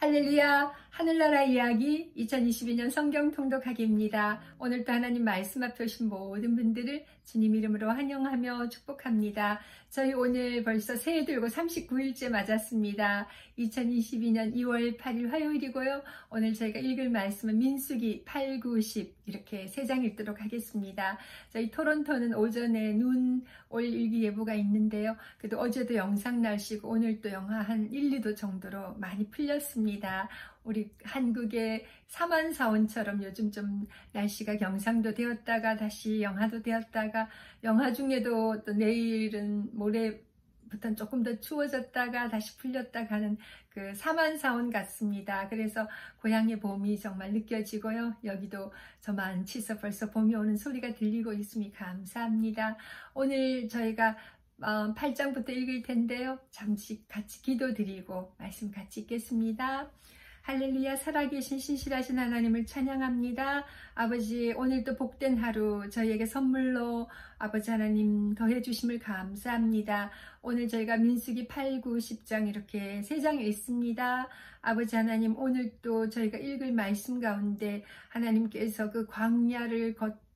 할렐루야, 하늘나라 이야기 2022년 성경 통독하기입니다. 오늘도 하나님 말씀 앞에 오신 모든 분들을 주님 이름으로 환영하며 축복합니다. 저희 오늘 벌써 새해 들고 39일째 맞았습니다. 2022년 2월 8일 화요일이고요. 오늘 저희가 읽을 말씀은 민수기 8, 9, 10 이렇게 3장 읽도록 하겠습니다. 저희 토론토는 오전에 눈 올 일기예보가 있는데요. 그래도 어제도 영상 날씨고 오늘 또 영하 한 1, 2도 정도로 많이 풀렸습니다. 우리 한국의 사만사온처럼 요즘 좀 날씨가 경상도 되었다가 다시 영하도 되었다가 영하 중에도 또 내일은 모레부터는 조금 더 추워졌다가 다시 풀렸다가 하는 그 사만사온 같습니다. 그래서 고향의 봄이 정말 느껴지고요. 여기도 저만 치서 벌써 봄이 오는 소리가 들리고 있으니 감사합니다. 오늘 저희가 8장부터 읽을 텐데요. 잠시 같이 기도드리고 말씀 같이 읽겠습니다. 할렐루야, 살아계신 신실하신 하나님을 찬양합니다. 아버지, 오늘도 복된 하루 저희에게 선물로 아버지 하나님 더해주심을 감사합니다. 오늘 저희가 민수기 8, 9, 10장 이렇게 3장 읽습니다. 아버지 하나님, 오늘도 저희가 읽을 말씀 가운데 하나님께서 그 광야를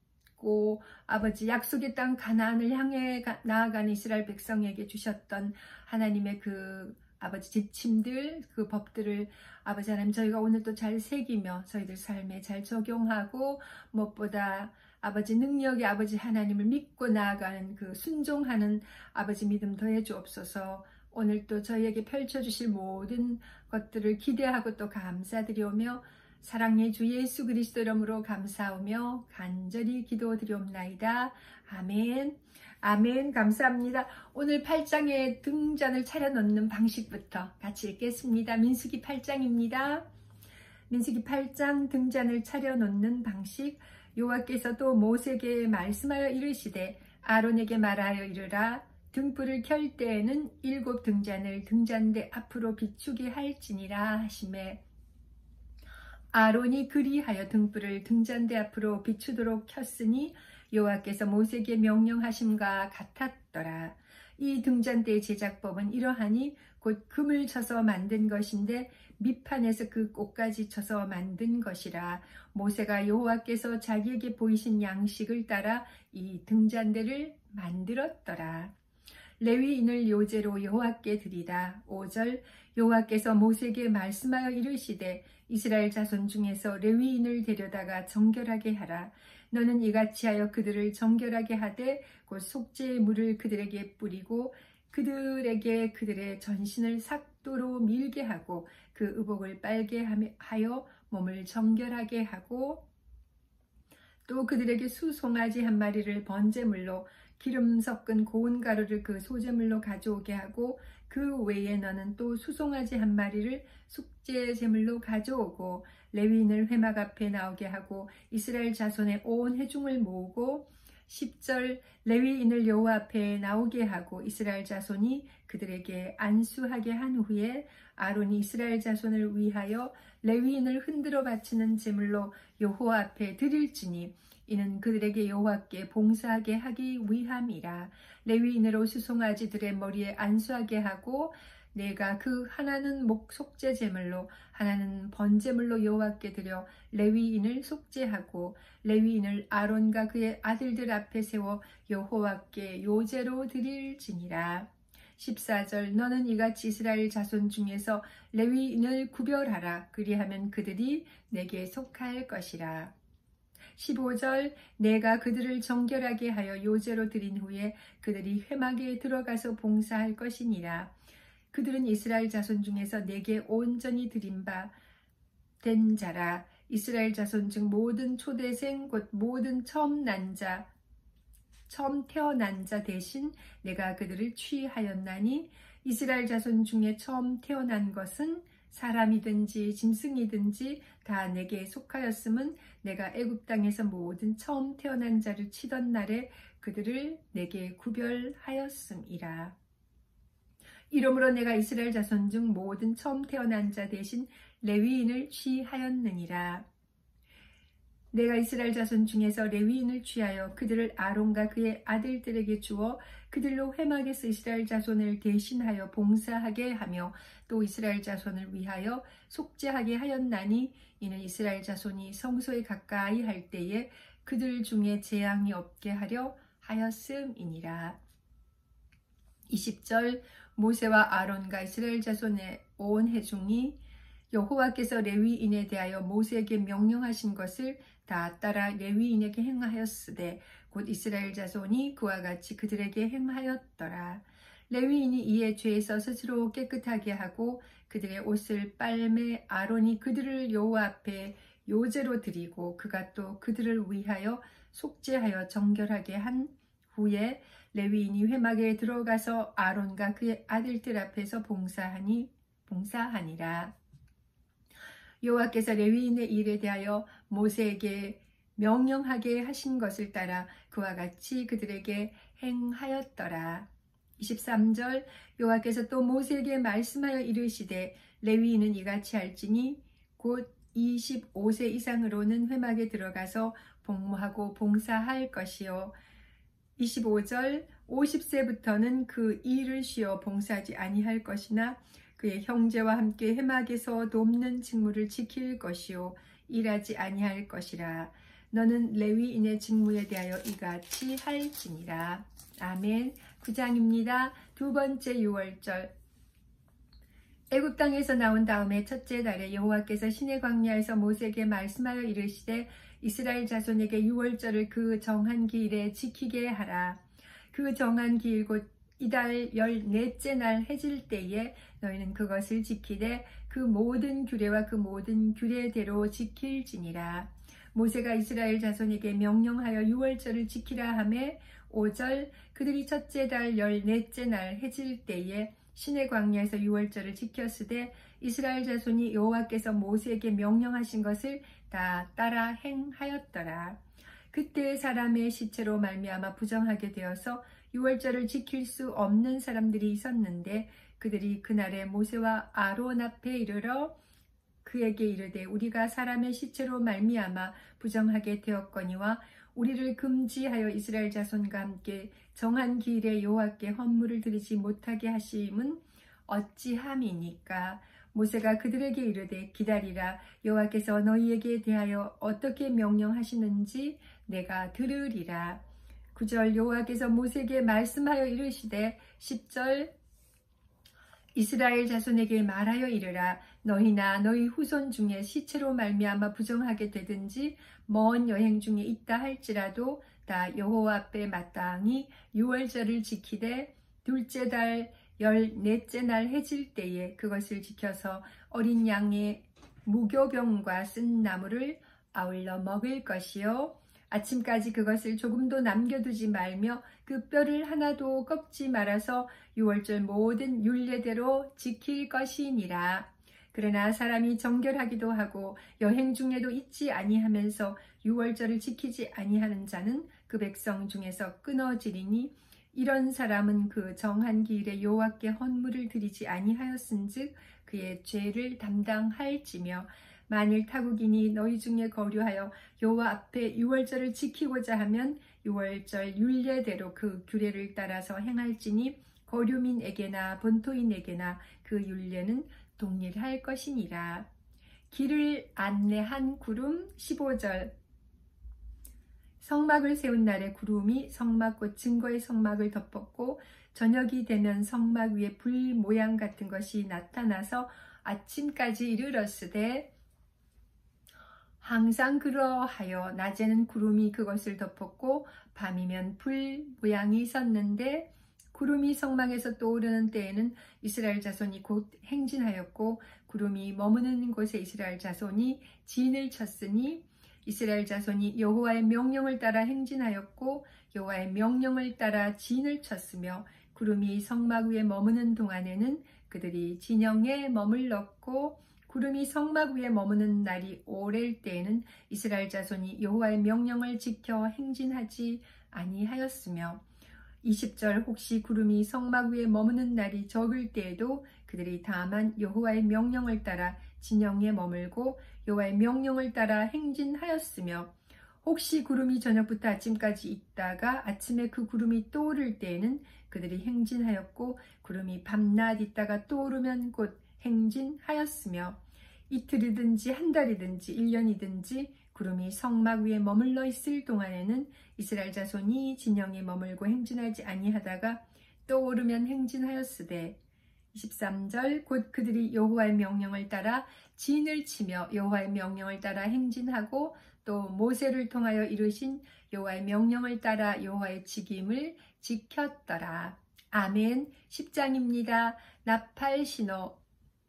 걷고 아버지 약속의 땅 가나안을 향해 나아가는 이스라엘 백성에게 주셨던 하나님의 그 아버지 지침들, 그 법들을 아버지 하나님 저희가 오늘도 잘 새기며 저희들 삶에 잘 적용하고 무엇보다 아버지 능력의 아버지 하나님을 믿고 나아가는 그 순종하는 아버지 믿음 더해 주옵소서. 오늘 또 저희에게 펼쳐주실 모든 것들을 기대하고 또 감사드리오며 사랑의 주 예수 그리스도 이름으로 감사하며 간절히 기도드리옵나이다. 아멘. 아멘. 감사합니다. 오늘 8장의 등잔을 차려놓는 방식부터 같이 읽겠습니다. 민수기 8장입니다. 민수기 8장 등잔을 차려놓는 방식. 여호와께서도 모세에게 말씀하여 이르시되 아론에게 말하여 이르라. 등불을 켤 때에는 7 등잔을 등잔대 앞으로 비추게 할지니라 하시매 아론이 그리하여 등불을 등잔대 앞으로 비추도록 켰으니 여호와께서 모세에게 명령하심과 같았더라. 이 등잔대의 제작법은 이러하니 곧 금을 쳐서 만든 것인데 밑판에서 그 꽃까지 쳐서 만든 것이라. 모세가 여호와께서 자기에게 보이신 양식을 따라 이 등잔대를 만들었더라. 레위인을 요제로 여호와께 드리다. 5절 여호와께서 모세에게 말씀하여 이르시되 이스라엘 자손 중에서 레위인을 데려다가 정결하게 하라. 너는 이같이 하여 그들을 정결하게 하되 곧 속죄의 물을 그들에게 뿌리고 그들에게 그들의 전신을 삭도로 밀게 하고 그 의복을 빨게 하여 몸을 정결하게 하고 또 그들에게 수송아지 한 마리를 번제물로 기름 섞은 고운 가루를 그 소제물로 가져오게 하고 그 외에 너는 또 수송아지 한 마리를 속죄 제물로 가져오고 레위인을 회막 앞에 나오게 하고 이스라엘 자손의 온 회중을 모으고 10절 레위인을 여호와 앞에 나오게 하고 이스라엘 자손이 그들에게 안수하게 한 후에 아론이 이스라엘 자손을 위하여 레위인을 흔들어 바치는 제물로 여호와 앞에 드릴지니 이는 그들에게 여호와께 봉사하게 하기 위함이라. 레위인으로 수송아지들의 머리에 안수하게 하고 내가 그 하나는 목 속죄 제물로 하나는 번제물로 여호와께 드려 레위인을 속죄하고 레위인을 아론과 그의 아들들 앞에 세워 여호와께 요제로 드릴지니라. 14절 너는 이같이 이스라엘 자손 중에서 레위인을 구별하라. 그리하면 그들이 내게 속할 것이라. 15절 내가 그들을 정결하게 하여 요제로 드린 후에 그들이 회막에 들어가서 봉사할 것이니라. 그들은 이스라엘 자손 중에서 내게 온전히 드린 바 된 자라. 이스라엘 자손 중 모든 초대생 곧 모든 처음 태어난 자 대신 내가 그들을 취하였나니 이스라엘 자손 중에 처음 태어난 것은 사람이든지 짐승이든지 다 내게 속하였음은 내가 애굽 땅에서 모든 처음 태어난 자를 치던 날에 그들을 내게 구별하였음이라. 이러므로 내가 이스라엘 자손 중 모든 처음 태어난 자 대신 레위인을 취하였느니라. 내가 이스라엘 자손 중에서 레위인을 취하여 그들을 아론과 그의 아들들에게 주어 그들로 회막에서 이스라엘 자손을 대신하여 봉사하게 하며 또 이스라엘 자손을 위하여 속죄하게 하였나니 이는 이스라엘 자손이 성소에 가까이 할 때에 그들 중에 재앙이 없게 하려 하였음이니라. 20절 모세와 아론과 이스라엘 자손의 온 회중이 여호와께서 레위인에 대하여 모세에게 명령하신 것을 다 따라 레위인에게 행하였으되 곧 이스라엘 자손이 그와 같이 그들에게 행하였더라. 레위인이 이에 죄에서 스스로 깨끗하게 하고 그들의 옷을 빨매 아론이 그들을 여호와 앞에 요제로 드리고 그가 또 그들을 위하여 속죄하여 정결하게 한 후에 레위인이 회막에 들어가서 아론과 그의 아들들 앞에서 봉사하니라. 여호와께서 레위인의 일에 대하여 모세에게 명령하게 하신 것을 따라 그와 같이 그들에게 행하였더라. 23절 여호와께서 또 모세에게 말씀하여 이르시되 레위인은 이같이 할지니 곧 25세 이상으로는 회막에 들어가서 복무하고 봉사할 것이요 25절 50세부터는 그 일을 쉬어 봉사하지 아니할 것이나 그의 형제와 함께 회막에서 돕는 직무를 지킬 것이요 일하지 아니할 것이라. 너는 레위인의 직무에 대하여 이같이 할지니라. 아멘. 9장입니다. 두 번째 유월절. 애굽 땅에서 나온 다음에 첫째 달에 여호와께서 시내 광야에서 모세에게 말씀하여 이르시되 이스라엘 자손에게 유월절을 그 정한 기일에 지키게 하라. 그 정한 기일 곧 이달 14째 날 해질 때에 너희는 그것을 지키되 그 모든 규례와 그 모든 규례대로 지킬지니라. 모세가 이스라엘 자손에게 명령하여 유월절을 지키라 하매 5절 그들이 첫째 달 14째 날 해질 때에 시내 광야에서 유월절을 지켰으되 이스라엘 자손이 여호와께서 모세에게 명령하신 것을 다 따라 행하였더라. 그때 사람의 시체로 말미암아 부정하게 되어서 유월절을 지킬 수 없는 사람들이 있었는데 그들이 그날에 모세와 아론 앞에 이르러 그에게 이르되 우리가 사람의 시체로 말미암아 부정하게 되었거니와 우리를 금지하여 이스라엘 자손과 함께 정한 기일에 여호와께 헌물을 드리지 못하게 하심은 어찌함이니까. 모세가 그들에게 이르되 기다리라. 여호와께서 너희에게 대하여 어떻게 명령하시는지 내가 들으리라. 9절 여호와께서 모세에게 말씀하여 이르시되 10절 이스라엘 자손에게 말하여 이르라. 너희나 너희 후손 중에 시체로 말미암아 부정하게 되든지 먼 여행 중에 있다 할지라도 다 여호와 앞에 마땅히 유월절을 지키되 둘째 달 14째 날 해질 때에 그것을 지켜서 어린 양의 무교병과 쓴 나물을 아울러 먹을 것이요 아침까지 그것을 조금도 남겨두지 말며 그 뼈를 하나도 꺾지 말아서 유월절 모든 율례대로 지킬 것이니라. 그러나 사람이 정결하기도 하고 여행 중에도 잊지 아니하면서 유월절을 지키지 아니하는 자는 그 백성 중에서 끊어지리니 이런 사람은 그 정한 기일에 여호와께 헌물을 드리지 아니하였은즉 그의 죄를 담당할지며 만일 타국인이 너희 중에 거류하여 여호와 앞에 유월절을 지키고자 하면 유월절 율례대로 그 규례를 따라서 행할지니 거류민에게나 본토인에게나 그 율례는 동일할 것이니라. 길을 안내한 구름 15절 성막을 세운 날에 구름이 성막 곧 증거의 성막을 덮었고 저녁이 되면 성막 위에 불 모양 같은 것이 나타나서 아침까지 이르렀으되 항상 그러하여 낮에는 구름이 그것을 덮었고 밤이면 불 모양이 섰는데 구름이 성막에서 떠오르는 때에는 이스라엘 자손이 곧 행진하였고 구름이 머무는 곳에 이스라엘 자손이 진을 쳤으니 이스라엘 자손이 여호와의 명령을 따라 행진하였고 여호와의 명령을 따라 진을 쳤으며 구름이 성막 위에 머무는 동안에는 그들이 진영에 머물렀고 구름이 성막 위에 머무는 날이 오랠 때에는 이스라엘 자손이 여호와의 명령을 지켜 행진하지 아니하였으며 20절 혹시 구름이 성막 위에 머무는 날이 적을 때에도 그들이 다만 여호와의 명령을 따라 진영에 머물고 여호와의 명령을 따라 행진하였으며 혹시 구름이 저녁부터 아침까지 있다가 아침에 그 구름이 또 오를 때에는 그들이 행진하였고 구름이 밤낮 있다가 또 오르면 곧 행진하였으며 이틀이든지 한 달이든지 1년이든지 구름이 성막 위에 머물러 있을 동안에는 이스라엘 자손이 진영에 머물고 행진하지 아니하다가 또 오르면 행진하였으되 23절 곧 그들이 여호와의 명령을 따라 진을 치며 여호와의 명령을 따라 행진하고 또 모세를 통하여 이르신 여호와의 명령을 따라 여호와의 직임을 지켰더라. 아멘. 10장입니다. 나팔 신호.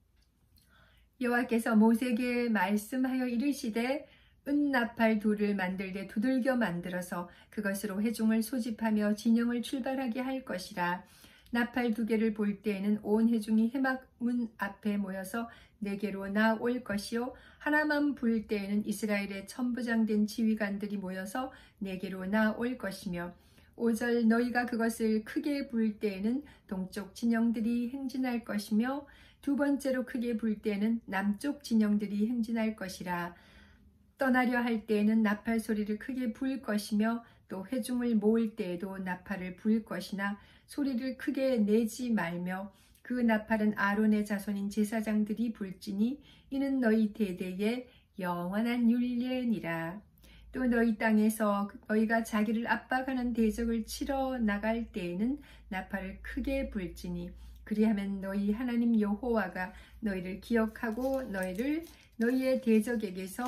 여호와께서 모세에게 말씀하여 이르시되 은나팔 둘을 만들되 두들겨 만들어서 그것으로 회중을 소집하며 진영을 출발하게 할 것이라. 나팔 2개를 볼 때에는 온 회중이 회막문 앞에 모여서 내게로 나올 것이요 하나만 불 때에는 이스라엘의 천부장된 지휘관들이 모여서 내게로 나올 것이며 5절 너희가 그것을 크게 불 때에는 동쪽 진영들이 행진할 것이며 두 번째로 크게 불 때에는 남쪽 진영들이 행진할 것이라. 떠나려 할 때에는 나팔 소리를 크게 불 것이며 또 회중을 모을 때에도 나팔을 불 것이나 소리를 크게 내지 말며 그 나팔은 아론의 자손인 제사장들이 불지니 이는 너희 대대의 영원한 율례니라. 또 너희 땅에서 너희가 자기를 압박하는 대적을 치러 나갈 때에는 나팔을 크게 불지니 그리하면 너희 하나님 여호와가 너희를 기억하고 너희를 너희의 대적에게서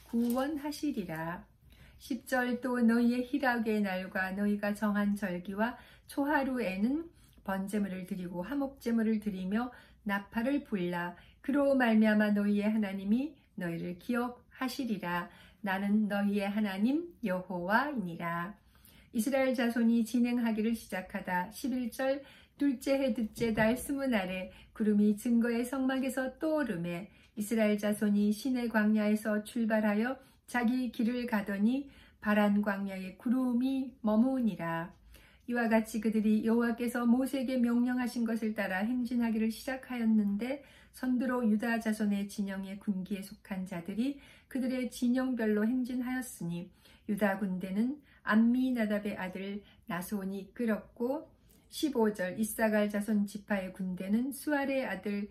구원하시리라. 10절 또 너희의 희락의 날과 너희가 정한 절기와 초하루에는 번제물을 드리고 화목제물을 드리며 나팔을 불라. 그로 말미암아 너희의 하나님이 너희를 기억하시리라. 나는 너희의 하나님 여호와이니라. 이스라엘 자손이 진행하기를 시작하다. 11절 둘째 해 둘째 달 20날에 구름이 증거의 성막에서 떠오르매 이스라엘 자손이 시내 광야에서 출발하여 자기 길을 가더니 바란 광야에 구름이 머무니라. 이와 같이 그들이 여호와께서 모세에게 명령하신 것을 따라 행진하기를 시작하였는데 선두로 유다 자손의 진영의 군기에 속한 자들이 그들의 진영별로 행진하였으니 유다 군대는 암미나답의 아들 나손이 이끌었고 15절 이사갈 자손 지파의 군대는 수알의 아들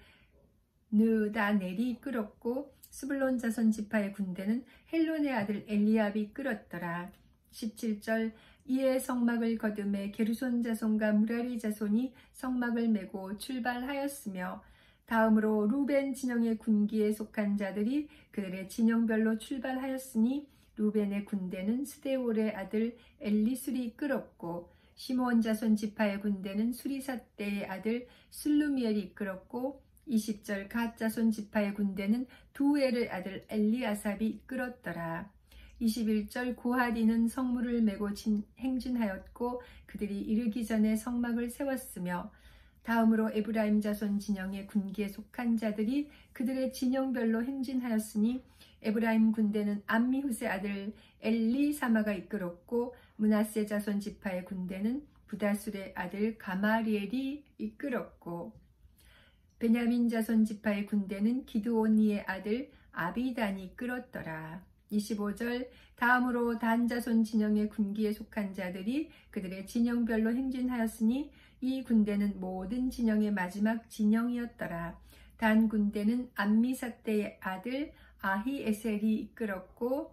느다넬이 이끌었고 스불론 자손 지파의 군대는 헬론의 아들 엘리압이 이끌었더라. 17절 이에 성막을 거두매 게르손 자손과 무라리 자손이 성막을 메고 출발하였으며 다음으로 루벤 진영의 군기에 속한 자들이 그들의 진영별로 출발하였으니 루벤의 군대는 스데올의 아들 엘리술이 이끌었고 시므온 자손 지파의 군대는 수리삿대의 아들 슬루미엘이 이끌었고 20절 갓 자손 지파의 군대는 두엘의 아들 엘리아삽이 이끌었더라. 21절 고하디는 성물을 메고 행진하였고 그들이 이르기 전에 성막을 세웠으며 다음으로 에브라임 자손 진영의 군기에 속한 자들이 그들의 진영별로 행진하였으니 에브라임 군대는 암미후세 아들 엘리사마가 이끌었고 므낫세 자손 지파의 군대는 부다술의 아들 가마리엘이 이끌었고 베냐민 자손 지파의 군대는 기드오니의 아들 아비단이 이끌었더라. 25절 다음으로 단 자손 진영의 군기에 속한 자들이 그들의 진영별로 행진하였으니 이 군대는 모든 진영의 마지막 진영이었더라. 단 군대는 암미사떼의 아들 아히에셀이 이끌었고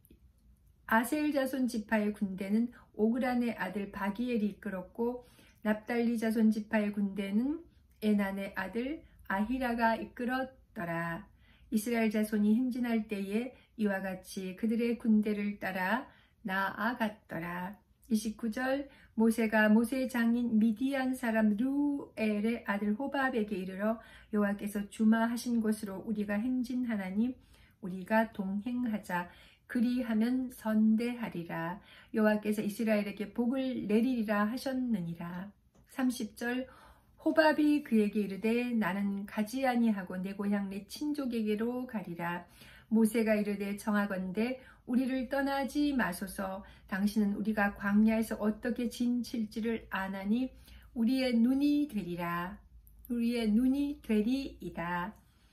아셀 자손 지파의 군대는 오그란의 아들 바기엘이 이끌었고 납달리 자손 지파의 군대는 에난의 아들 아히라가 이끌었더라. 이스라엘 자손이 행진할 때에 이와 같이 그들의 군대를 따라 나아갔더라. 29절 모세가 모세의 장인 미디안 사람 루엘의 아들 호밥에게 이르러 여호와께서 주마하신 곳으로 우리가 행진하나니 우리가 동행하자. 그리하면 선대하리라. 여호와께서 이스라엘에게 복을 내리리라 하셨느니라. 30절 호밥이 그에게 이르되 나는 가지 아니하고 내 고향 내 친족에게로 가리라. 모세가 이르되 청하건대 우리를 떠나지 마소서. 당신은 우리가 광야에서 어떻게 진칠지를 아나니 우리의 눈이 되리라. 우리의 눈이 되리이다.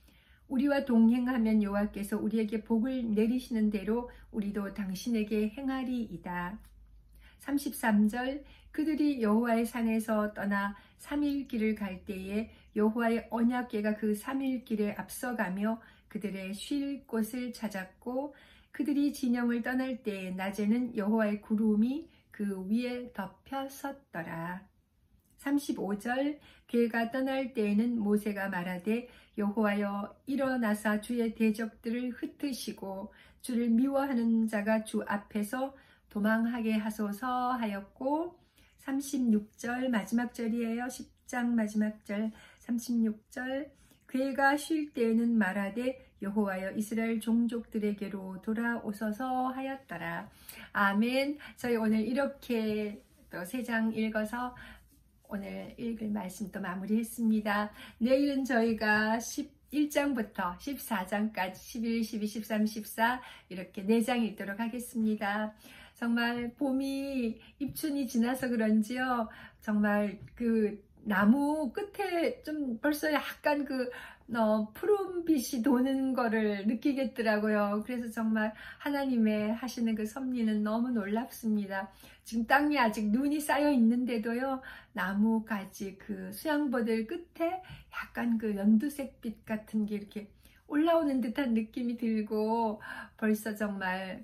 우리와 동행하면 여호와께서 우리에게 복을 내리시는 대로 우리도 당신에게 행하리이다. 33절 그들이 여호와의 산에서 떠나 3일 길을 갈 때에 여호와의 언약궤가 그 3일 길에 앞서가며 그들의 쉴 곳을 찾았고 그들이 진영을 떠날 때에 낮에는 여호와의 구름이 그 위에 덮여 섰더라. 35절 괴가 떠날 때에는 모세가 말하되 여호와여 일어나사 주의 대적들을 흩으시고 주를 미워하는 자가 주 앞에서 도망하게 하소서 하였고 36절 마지막 절이에요. 10장 마지막 절 36절 괴가 쉴 때에는 말하되 여호와여 이스라엘 종족들에게로 돌아오소서 하였더라. 아멘. 저희 오늘 이렇게 또 3장 읽어서 오늘 읽을 말씀 또 마무리했습니다. 내일은 저희가 11장부터 14장까지 11, 12, 13, 14 이렇게 4장 읽도록 하겠습니다. 정말 봄이 입춘이 지나서 그런지요. 정말 그 나무 끝에 좀 벌써 약간 그 푸른빛이 도는 거를 느끼겠더라고요. 그래서 정말 하나님의 하시는 그 섭리는 너무 놀랍습니다. 지금 땅에 아직 눈이 쌓여 있는데도요, 나무가지 그 수양버들 끝에 약간 그 연두색빛 같은 게 이렇게 올라오는 듯한 느낌이 들고 벌써 정말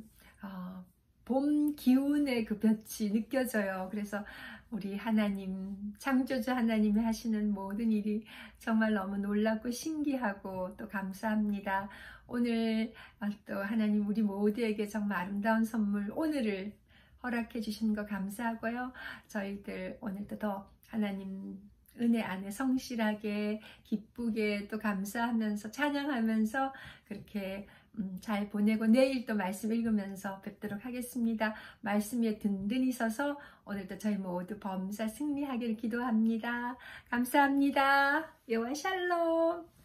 봄 기운의 그 볕이 느껴져요. 그래서 우리 하나님, 창조주 하나님이 하시는 모든 일이 정말 너무 놀랍고 신기하고 또 감사합니다. 오늘 또 하나님 우리 모두에게 정말 아름다운 선물 오늘을 허락해 주신 거 감사하고요. 저희들 오늘도 더 하나님 은혜 안에 성실하게 기쁘게 또 감사하면서 찬양하면서 그렇게 잘 보내고 내일 또 말씀 읽으면서 뵙도록 하겠습니다. 말씀 위에 든든히 서서 오늘도 저희 모두 범사 승리하기를 기도합니다. 감사합니다. 여호와 샬롬.